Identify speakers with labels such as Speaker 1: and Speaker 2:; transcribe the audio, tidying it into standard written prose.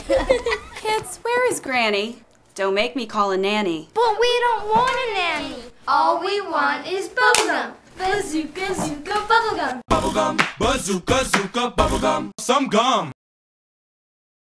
Speaker 1: Kids, where is Granny? Don't make me call a nanny.
Speaker 2: But we don't want a nanny. All we want is bubblegum. Bazooka Zooka Bubble Gum.
Speaker 3: Bubble gum, bazooka zooka bubble gum. Some gum.